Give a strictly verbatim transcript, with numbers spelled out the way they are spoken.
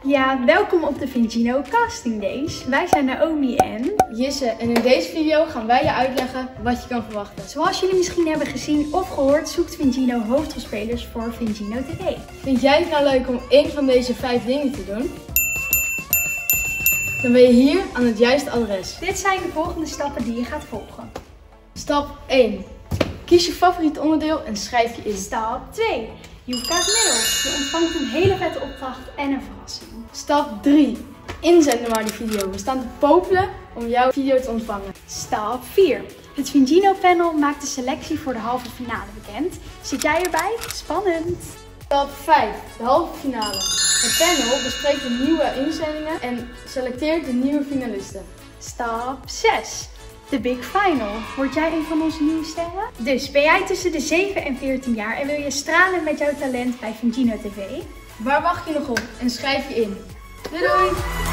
Ja, welkom op de Vingino Casting Days. Wij zijn Naomi en Jisse en in deze video gaan wij je uitleggen wat je kan verwachten. Zoals jullie misschien hebben gezien of gehoord, zoekt Vingino hoofdrolspelers voor Vingino T V. Vind jij het nou leuk om één van deze vijf dingen te doen? Dan ben je hier aan het juiste adres. Dit zijn de volgende stappen die je gaat volgen. Stap één. Kies je favoriet onderdeel en schrijf je in. Stap twee. Je krijgt mails. Je ontvangt een hele vette opdracht en een verrassing. Stap drie. Inzenden maar die video. We staan te popelen om jouw video te ontvangen. Stap vier. Het Vingino panel maakt de selectie voor de halve finale bekend. Zit jij erbij? Spannend! Stap vijf. De halve finale. Het panel bespreekt de nieuwe inzendingen en selecteert de nieuwe finalisten. Stap zes. De Big Final. Word jij een van onze nieuwe sterren? Dus ben jij tussen de zeven en veertien jaar en wil je stralen met jouw talent bij Vingino T V? Waar wacht je nog op en schrijf je in. Doei doei!